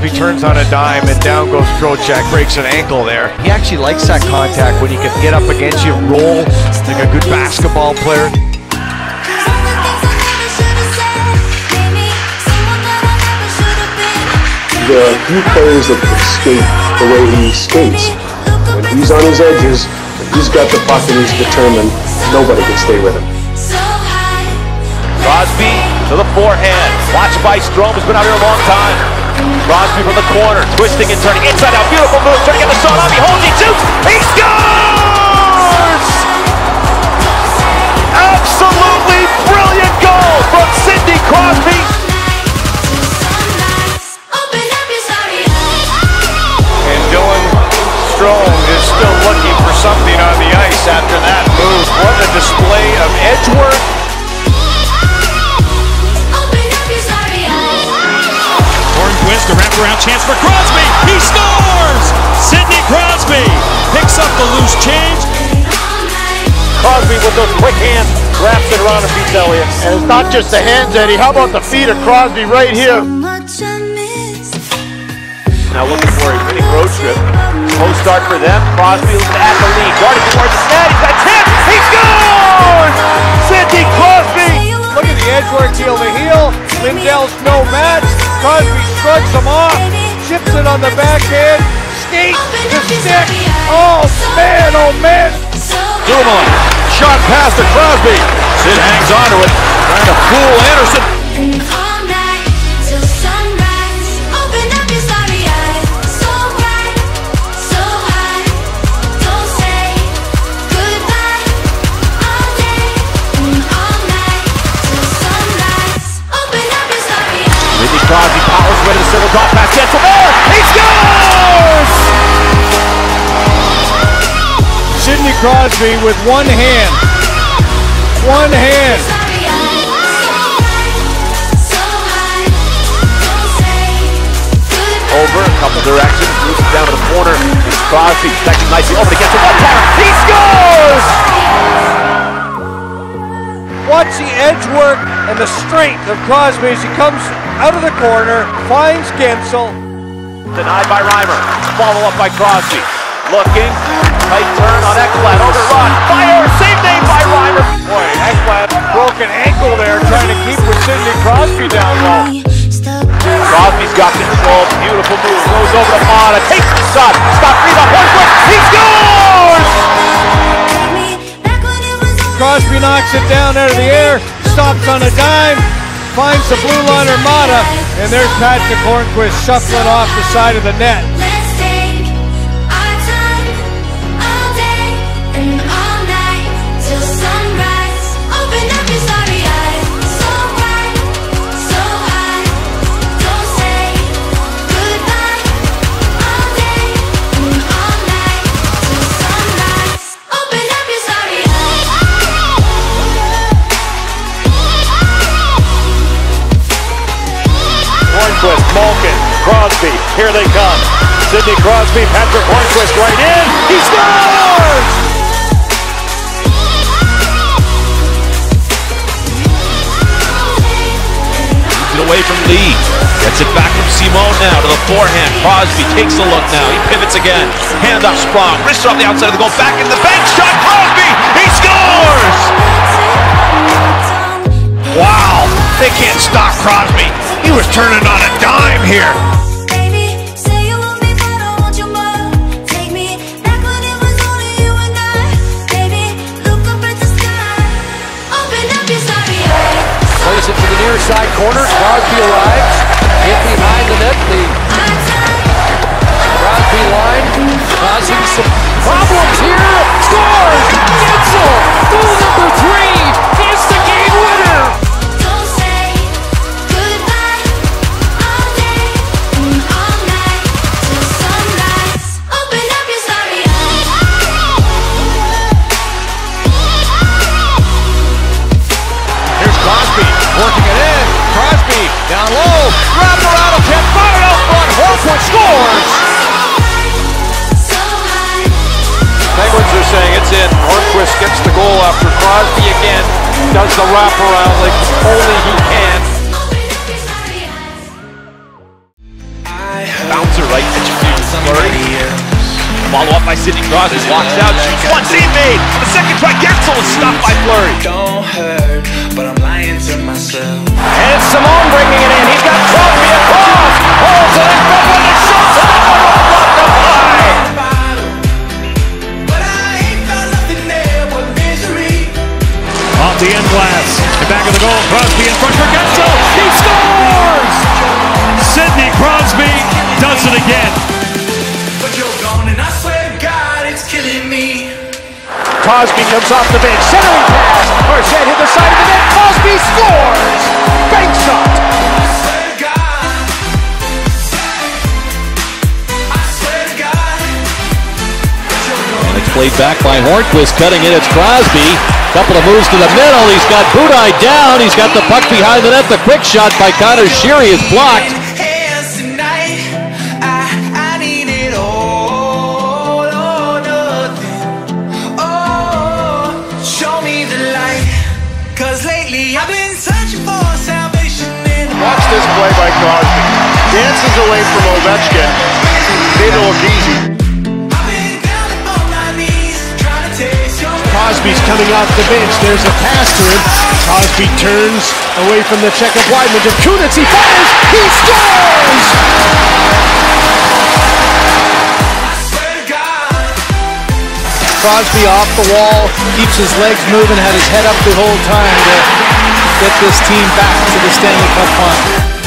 Crosby turns on a dime and down goes Trocheck, breaks an ankle there. He actually likes that contact when he can get up against you, roll like a good basketball player. There are few players that can skate the way he skates. When he's on his edges, when he's got the puck and he's determined, nobody can stay with him. Crosby to the forehand. Watched by Strome, has been out here a long time. Crosby from the corner, twisting and turning inside out. Beautiful move, trying to get the shot on. He holds, he shoots, he scores! Absolutely brilliant goal from Sidney Crosby. And Dylan Strome is still looking for something on the ice after that move. What a display of edge work. Hornquist, a wraparound chance for Crosby. He scores! Sidney Crosby picks up the loose change. Crosby with those quick hands, wraps it around and beats Elliott. And it's not just the hands, Eddie. How about the feet of Crosby right here? Now looking for a winning road trip. Post start for them. Crosby looking at the lead. Guarding towards the net. He's got a chance. He scores! Sidney Crosby! Look at the edge work, heel to heel. Lindell's no match. Crosby shrugs him off. Chips it on the backhand. Skate to stick. Oh man, oh man. Dumoulin. Shot past to Crosby. Sid hangs onto it. Trying to fool Anderson. Crosby powers away to the civil drop pass, gets from there, he scores! Sidney Crosby with one hand. One hand. Over, a couple directions, moves it down to the corner. It's Crosby, protecting nicely, over to get to one corner, he scores! Watch the edge work and the strength of Crosby as he comes out of the corner, finds Gensel. Denied by Reimer, follow up by Crosby. Looking, tight turn on Ekblad, overrun, fire, save name by Reimer. Boy, Ekblad broken ankle there, trying to keep with Sidney Crosby down low. Crosby's got control, beautiful move, goes over to Mata, takes the shot, stop, rebound, Hornquist, he scores! Crosby knocks it down out of the air, stops on a dime, finds the blue liner Mata, and there's Patrick Hornquist shuffling off the side of the net. Let's take our time all day and all night till sunrise. Open up your starry eyes. So bright, so high. Don't say goodbye. All day and all night till sunrise. Open up your starry eyes. Hornquist, Malkin, Crosby, here they come. Sidney Crosby, Patrick Hornquist right in, he scores! Moves it away from Lee, gets it back from Simone now to the forehand. Crosby takes a look now, he pivots again. Hand off Sprong, wrist off the outside of the goal, back in the bank, shot, Crosby, he scores! Wow, they can't stop Crosby. He was turning on a dime here. Baby, say you want me, but I want you more. Take me back when it was only you and I. Baby, look up at the sky. Open up your starry eyes. Plays it to the near side corner. Crosby arrives. Hit behind the net. The Crosby line causing some problems here. Scores! Gensel! Goal number 3! It's the game winner! Don't say goodbye. All day and all night till sunrise. Open up your starry eyes. Here's Crosby working it in. Crosby down low. Wrap around him. Can't fire it out front. Hornquist scores. Penguins are saying it's in. Hornquist gets the goal after Crosby again does the wraparound like only he can. Open up your starry eyes. Bouncer right to Fleury. Follow up by Sidney Crosby. Walks out, shoots one, save made. The second try, Gensel is stopped by Fleury. Don't hurt, but I'm lying to myself. And it's Simone bringing it in. He's got Crosby across. Holds it up with a shot. And that one will block the fly. But I ain't found nothing there but misery. Off the end glass. And back of the goal. Crosby in front for Gensel. He scores! Sidney Crosby does it again. But you're gone, and I swear to God, it's killing me. Crosby comes off the bench, centering pass. Marchand hit the side of the net. Crosby scores. Bank shot. I swear to God. I swear to God. And it's played back by Hornquist, cutting it. It's Crosby. Couple of moves to the middle. He's got Budaj down. He's got the puck behind the net. The quick shot by Connor Sheary is blocked. Hands tonight. I need it all or nothing. Oh, show me the light. 'Cause lately I've been searching for salvation in the Watch this play by Crosby. Dances away from Ovechkin. Made it look easy. I've been down on my knees trying to taste your Crosby's coming off the bench. There's a pass to him. Crosby turns away from the check of Wideman to Kunitz. He fires. He scores! I swear to God. Crosby off the wall, keeps his legs moving, had his head up the whole time to get this team back to the Stanley Cup final.